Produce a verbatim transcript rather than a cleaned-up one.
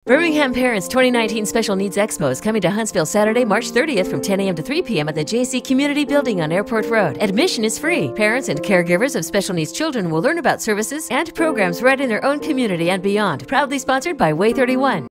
Birmingham Parents twenty nineteen Special Needs Expo is coming to Huntsville Saturday, March thirtieth from ten a m to three p m at the J C Community Building on Airport Road. Admission is free. Parents and caregivers of special needs children will learn about services and programs right in their own community and beyond. Proudly sponsored by Way thirty-one.